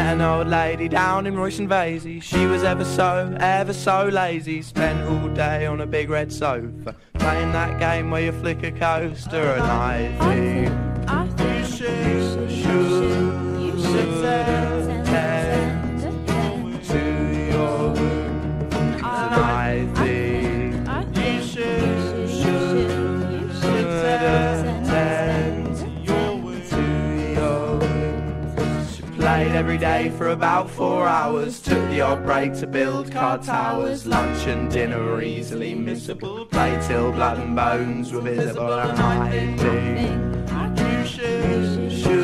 Met an old lady down in Royston Vasey. She was ever so lazy. Spent all day on a big red sofa, playing that game where you flick a coaster. And I think you should attend to your wound. And I think you should attend to your wound. She played every day for about 4 hours, took the odd break to build card towers. Lunch and dinner were easily missable, played till blood and bones were visible. And I think you should